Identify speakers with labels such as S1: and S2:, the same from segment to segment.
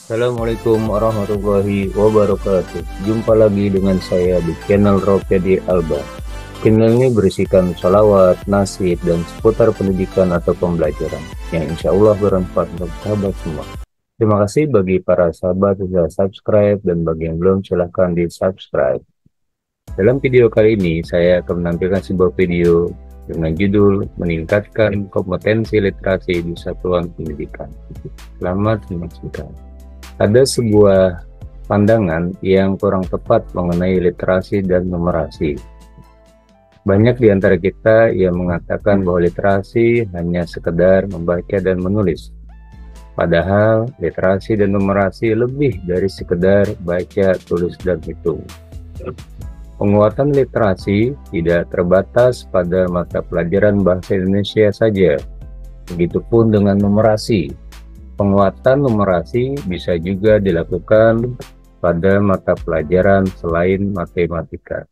S1: Assalamualaikum warahmatullahi wabarakatuh. Jumpa lagi dengan saya di channel Rofiadi Alba. Channel ini berisikan sholawat, nasyid, dan seputar pendidikan atau pembelajaran yang insya Allah bermanfaat untuk sahabat semua. Terima kasih bagi para sahabat yang sudah subscribe, dan bagi yang belum silahkan di subscribe. Dalam video kali ini saya akan menampilkan sebuah video dengan judul meningkatkan kompetensi literasi di satuan pendidikan. Selamat menyaksikan. Ada sebuah pandangan yang kurang tepat mengenai literasi dan numerasi. Banyak di antara kita yang mengatakan bahwa literasi hanya sekedar membaca dan menulis. Padahal literasi dan numerasi lebih dari sekedar baca, tulis, dan hitung. Penguatan literasi tidak terbatas pada mata pelajaran bahasa Indonesia saja. Begitupun dengan numerasi. Penguatan numerasi bisa juga dilakukan pada mata pelajaran selain matematika.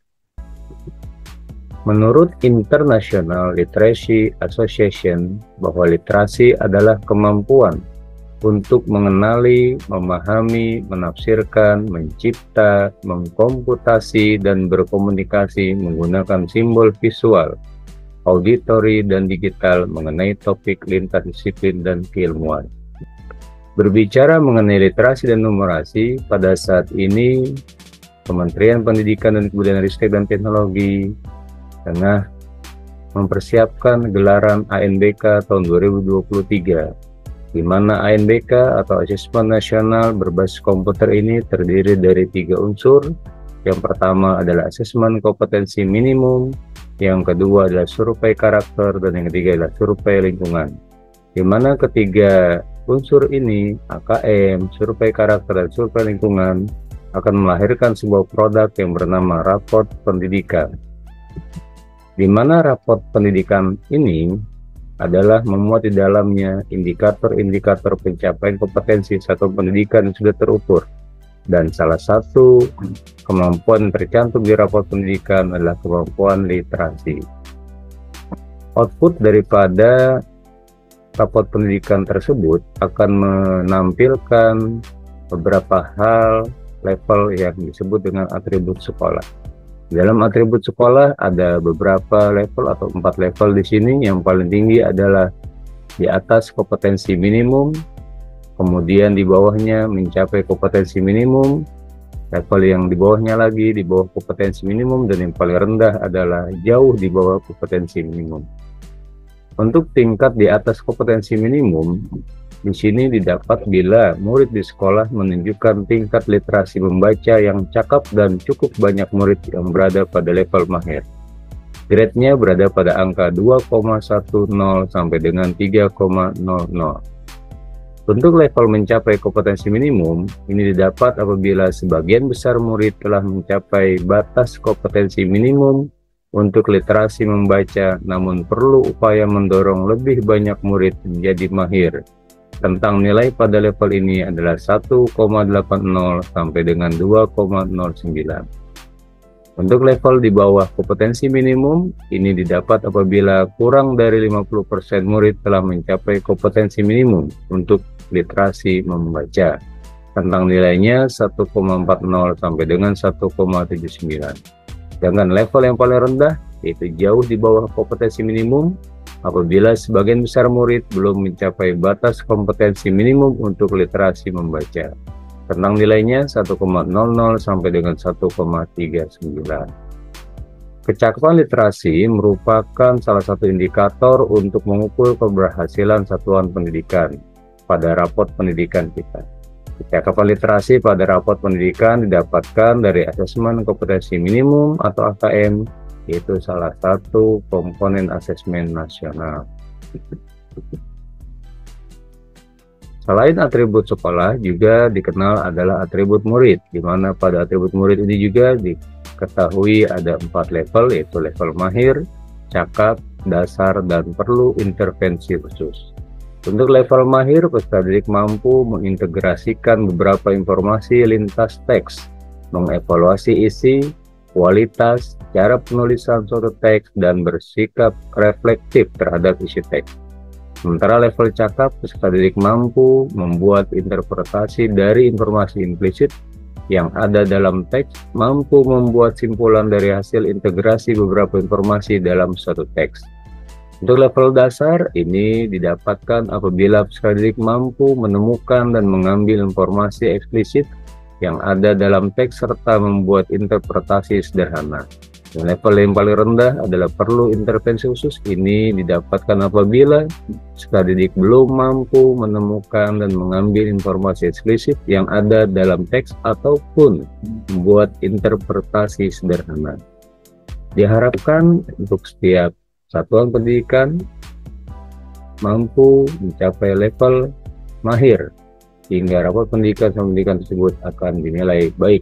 S1: Menurut International Literacy Association, bahwa literasi adalah kemampuan untuk mengenali, memahami, menafsirkan, mencipta, mengkomputasi, dan berkomunikasi menggunakan simbol visual, auditory, dan digital mengenai topik lintas disiplin dan keilmuan. Berbicara mengenai literasi dan numerasi, pada saat ini Kementerian Pendidikan dan Kebudayaan Ristek dan Teknologi tengah mempersiapkan gelaran ANBK tahun 2023, di mana ANBK atau Asesmen Nasional Berbasis Komputer ini terdiri dari 3 unsur. Yang pertama adalah asesmen kompetensi minimum, yang kedua adalah survei karakter, dan yang ketiga adalah survei lingkungan. Di mana ketiga unsur ini, AKM, survei karakter, dan survei lingkungan, akan melahirkan sebuah produk yang bernama raport pendidikan. Di mana raport pendidikan ini adalah memuat di dalamnya indikator-indikator pencapaian kompetensi satu pendidikan yang sudah terukur. Dan salah satu kemampuan tercantum di raport pendidikan adalah kemampuan literasi. Output daripada raport pendidikan tersebut akan menampilkan beberapa hal level yang disebut dengan atribut sekolah. Dalam atribut sekolah ada beberapa level atau 4 level di sini. Yang paling tinggi adalah di atas kompetensi minimum, kemudian di bawahnya mencapai kompetensi minimum, level yang di bawahnya lagi di bawah kompetensi minimum, dan yang paling rendah adalah jauh di bawah kompetensi minimum. Untuk tingkat di atas kompetensi minimum, di sini didapat bila murid di sekolah menunjukkan tingkat literasi membaca yang cakap dan cukup banyak murid yang berada pada level mahir. Grade-nya berada pada angka 2,10 sampai dengan 3,00. Untuk level mencapai kompetensi minimum, ini didapat apabila sebagian besar murid telah mencapai batas kompetensi minimum untuk literasi membaca, namun perlu upaya mendorong lebih banyak murid menjadi mahir. Tentang nilai pada level ini adalah 1,80 sampai dengan 2,09. Untuk level di bawah kompetensi minimum, ini didapat apabila kurang dari 50% murid telah mencapai kompetensi minimum untuk literasi membaca. Tentang nilainya 1,40 sampai dengan 1,79. Dengan level yang paling rendah, yaitu jauh di bawah kompetensi minimum, apabila sebagian besar murid belum mencapai batas kompetensi minimum untuk literasi membaca. Tentang nilainya 1,00 sampai dengan 1,39. Kecakapan literasi merupakan salah satu indikator untuk mengukur keberhasilan satuan pendidikan pada raport pendidikan kita. Kecakapan literasi pada raport pendidikan didapatkan dari asesmen kompetensi minimum atau AKM, yaitu salah satu komponen asesmen nasional. Selain atribut sekolah, juga dikenal adalah atribut murid, di mana pada atribut murid ini juga diketahui ada 4 level, yaitu level mahir, cakap, dasar, dan perlu intervensi khusus. Untuk level mahir, peserta didik mampu mengintegrasikan beberapa informasi lintas teks, mengevaluasi isi, kualitas, cara penulisan suatu teks, dan bersikap reflektif terhadap isi teks. Sementara level cakap, peserta didik mampu membuat interpretasi dari informasi implisit yang ada dalam teks, mampu membuat simpulan dari hasil integrasi beberapa informasi dalam suatu teks. Untuk level dasar, ini didapatkan apabila peserta didik mampu menemukan dan mengambil informasi eksplisit yang ada dalam teks serta membuat interpretasi sederhana. Dan level yang paling rendah adalah perlu intervensi khusus. Ini didapatkan apabila peserta didik belum mampu menemukan dan mengambil informasi eksplisit yang ada dalam teks ataupun membuat interpretasi sederhana. Diharapkan untuk setiap satuan pendidikan mampu mencapai level mahir hingga rapat pendidikan sama pendidikan tersebut akan dinilai baik.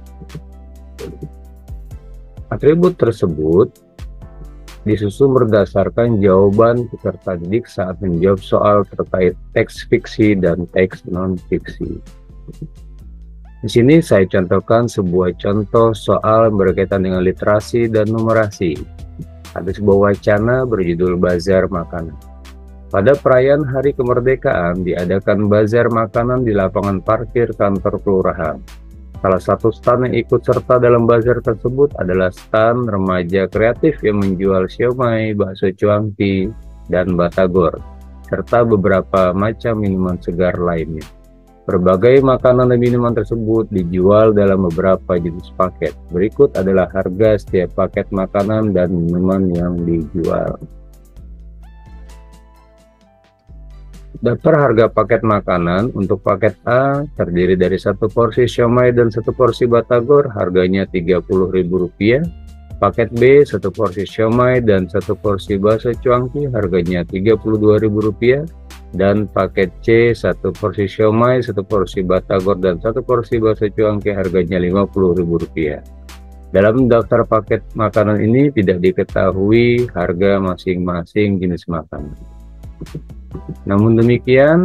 S1: Atribut tersebut disusun berdasarkan jawaban peserta didik saat menjawab soal terkait teks fiksi dan teks non-fiksi. Di sini saya contohkan sebuah contoh soal berkaitan dengan literasi dan numerasi. Ada sebuah wacana berjudul Bazar Makanan. Pada perayaan Hari Kemerdekaan diadakan bazar makanan di lapangan parkir kantor kelurahan. Salah satu stan yang ikut serta dalam bazar tersebut adalah stan remaja kreatif yang menjual siomay, bakso cuangki, dan batagor, serta beberapa macam minuman segar lainnya. Berbagai makanan dan minuman tersebut dijual dalam beberapa jenis paket. Berikut adalah harga setiap paket makanan dan minuman yang dijual. Daftar harga paket makanan untuk paket A terdiri dari 1 porsi siomay dan 1 porsi batagor, harganya Rp30.000. Paket B 1 porsi siomay dan 1 porsi bakso cuangki, harganya Rp32.000. Dan paket C 1 porsi siomay, 1 porsi batagor dan 1 porsi bakso cuangki, harganya Rp50.000. Dalam daftar paket makanan ini tidak diketahui harga masing-masing jenis makanan. Namun demikian,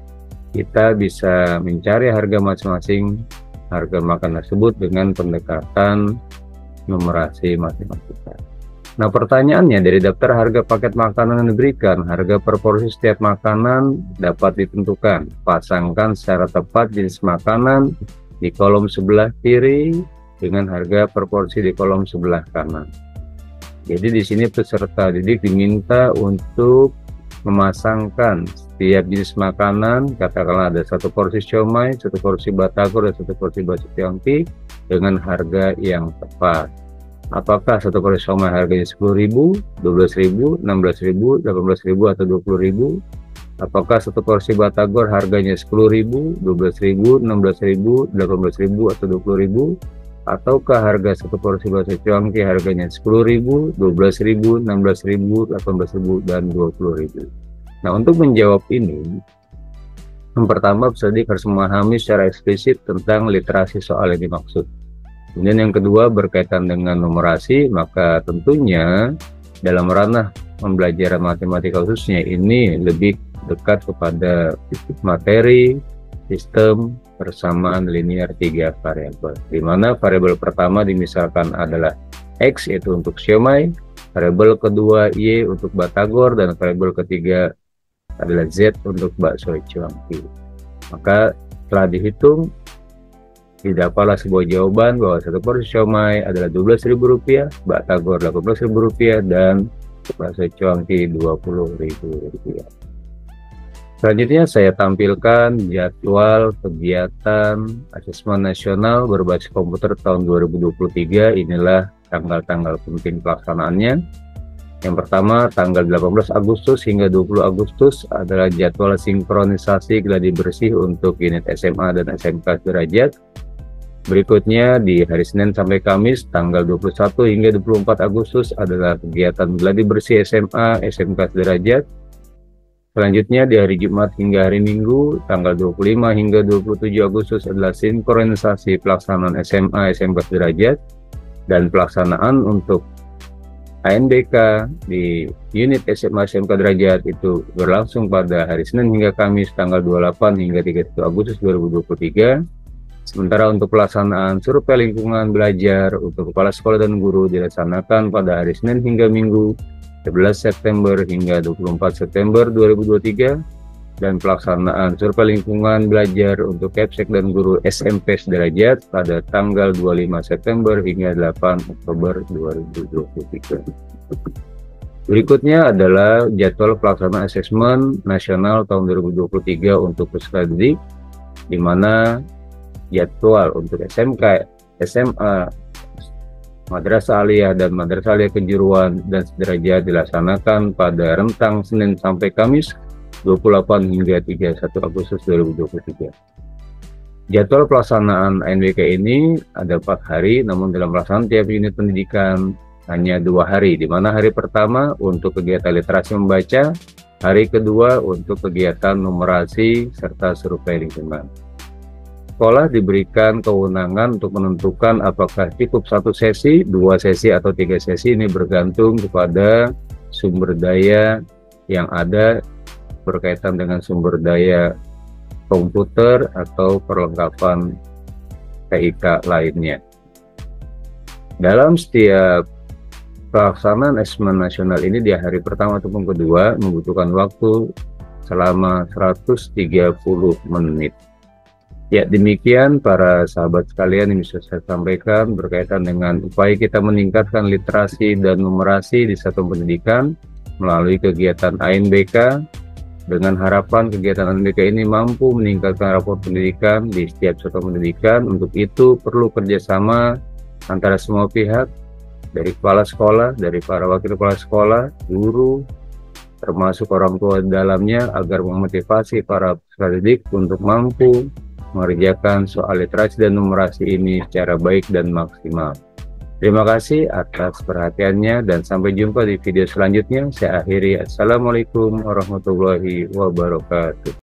S1: kita bisa mencari harga masing-masing harga makanan tersebut dengan pendekatan numerasi matematika. Nah, pertanyaannya, dari daftar harga paket makanan yang diberikan, harga per porsi setiap makanan dapat ditentukan. Pasangkan secara tepat jenis makanan di kolom sebelah kiri dengan harga per porsi di kolom sebelah kanan. Jadi di sini peserta didik diminta untuk memasangkan setiap jenis makanan, katakanlah ada 1 porsi siomay, 1 porsi batagor, dan 1 porsi bakso cuangki dengan harga yang tepat. Apakah 1 porsi siomay harganya Rp10.000, Rp12.000, Rp16.000, Rp18.000 atau Rp20.000? Apakah 1 porsi batagor harganya Rp10.000, Rp12.000, Rp16.000, Rp18.000 atau Rp20.000? Ataukah harga 1 porsi bakso cuangki harganya Rp10.000, Rp12.000, Rp16.000, Rp18.000, dan Rp20.000? Nah, untuk menjawab ini, yang pertama peserta didik harus memahami secara eksplisit tentang literasi soal yang dimaksud. Kemudian yang kedua berkaitan dengan numerasi, maka tentunya dalam ranah pembelajaran matematika khususnya ini lebih dekat kepada materi sistem persamaan linear 3 variabel, di mana variabel pertama dimisalkan adalah X, yaitu untuk siomay, variabel kedua Y untuk batagor, dan variabel ketiga adalah Z untuk bakso cuangki. Maka setelah dihitung, didapatlah sebuah jawaban bahwa 1 porsi siomay adalah Rp12.000, batagor Rp18.000, dan bakso cuangki Rp20.000. Selanjutnya saya tampilkan jadwal kegiatan asesmen nasional berbasis komputer tahun 2023. Inilah tanggal-tanggal penting pelaksanaannya. Yang pertama, tanggal 18 Agustus hingga 20 Agustus adalah jadwal sinkronisasi gladi bersih untuk unit SMA dan SMK sederajat. Berikutnya di hari Senin sampai Kamis tanggal 21 hingga 24 Agustus adalah kegiatan gladi bersih SMA, SMK sederajat. Selanjutnya di hari Jumat hingga hari Minggu tanggal 25 hingga 27 Agustus adalah sinkronisasi pelaksanaan SMA, SMK sederajat, dan pelaksanaan untuk ANBK di unit SMA, SMK derajat itu berlangsung pada hari Senin hingga Kamis tanggal 28 hingga 31 Agustus 2023. Sementara untuk pelaksanaan survei lingkungan belajar untuk kepala sekolah dan guru dilaksanakan pada hari Senin hingga Minggu 11 September hingga 24 September 2023, dan pelaksanaan survei lingkungan belajar untuk Kepsek dan guru SMP sederajat pada tanggal 25 September hingga 8 Oktober 2023. Berikutnya adalah jadwal pelaksanaan asesmen nasional tahun 2023 untuk peserta didik, di mana jadwal untuk SMK, SMA, Madrasah Aliyah dan Madrasah Aliyah Kejuruan dan sederajat dilaksanakan pada rentang Senin sampai Kamis 28 hingga 31 Agustus 2023. Jadwal pelaksanaan ANBK ini ada 4 hari, namun dalam pelaksanaan tiap unit pendidikan hanya 2 hari, di mana hari pertama untuk kegiatan literasi membaca, hari kedua untuk kegiatan numerasi serta survei lingkungan. Sekolah diberikan kewenangan untuk menentukan apakah cukup 1 sesi, 2 sesi, atau 3 sesi. Ini bergantung kepada sumber daya yang ada berkaitan dengan sumber daya komputer atau perlengkapan TIK lainnya. Dalam setiap pelaksanaan asesmen nasional ini di hari pertama ataupun kedua membutuhkan waktu selama 130 menit. Ya, demikian para sahabat sekalian yang bisa saya sampaikan berkaitan dengan upaya kita meningkatkan literasi dan numerasi di satuan pendidikan melalui kegiatan ANBK, dengan harapan kegiatan ANBK ini mampu meningkatkan rapor pendidikan di setiap satuan pendidikan. Untuk itu perlu kerjasama antara semua pihak, dari kepala sekolah, dari para wakil kepala sekolah, guru, termasuk orang tua di dalamnya, agar memotivasi para peserta didik untuk mampu mengerjakan soal literasi dan numerasi ini secara baik dan maksimal. Terima kasih atas perhatiannya dan sampai jumpa di video selanjutnya. Saya akhiri. Assalamualaikum warahmatullahi wabarakatuh.